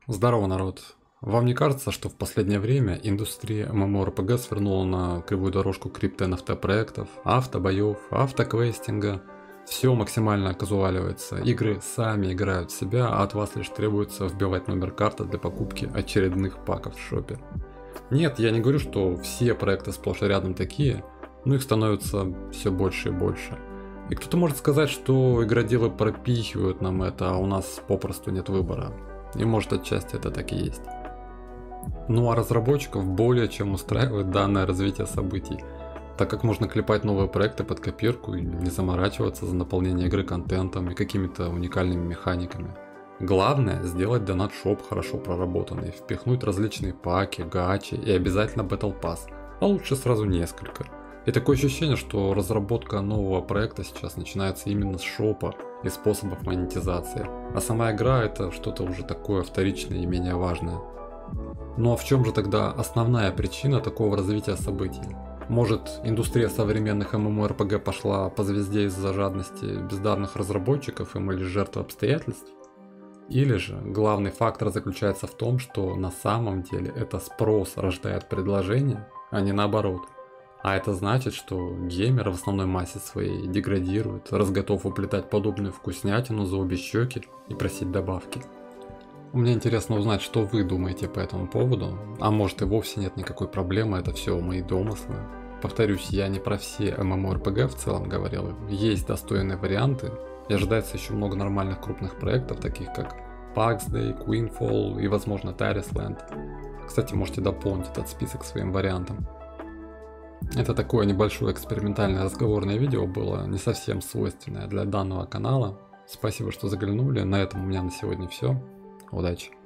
Здорово, народ! Вам не кажется, что в последнее время индустрия MMORPG свернула на кривую дорожку крипто-NFT проектов, автобоев, автоквестинга? Все максимально казуаливается, игры сами играют в себя, а от вас лишь требуется вбивать номер карты для покупки очередных паков в шопе. Нет, я не говорю, что все проекты сплошь и рядом такие, но их становится все больше и больше. И кто-то может сказать, что игроделы пропихивают нам это, а у нас попросту нет выбора. И может отчасти это так и есть. Ну а разработчиков более чем устраивает данное развитие событий, так как можно клепать новые проекты под копирку и не заморачиваться за наполнение игры контентом и какими-то уникальными механиками. Главное сделать донат-шоп хорошо проработанный, впихнуть различные паки, гачи и обязательно Battle Pass, а лучше сразу несколько. И такое ощущение, что разработка нового проекта сейчас начинается именно с шопа и способов монетизации, а сама игра это что-то уже такое вторичное и менее важное. Ну а в чем же тогда основная причина такого развития событий? Может, индустрия современных MMORPG пошла по звезде из-за жадности бездарных разработчиков, и мы лишь жертвы обстоятельств? Или же главный фактор заключается в том, что на самом деле это спрос рождает предложение, а не наоборот. А это значит, что геймер в основной массе своей деградирует, раз готов уплетать подобную вкуснятину за обе щеки и просить добавки. Мне интересно узнать, что вы думаете по этому поводу, а может и вовсе нет никакой проблемы, это все мои домыслы. Повторюсь, я не про все MMORPG в целом говорил, есть достойные варианты, и ожидается еще много нормальных крупных проектов, таких как PAX Day, Queenfall и возможно Taris Land. Кстати, можете дополнить этот список своим вариантом. Это такое небольшое экспериментальное разговорное видео было, не совсем свойственное для данного канала. Спасибо, что заглянули, на этом у меня на сегодня все. Удачи!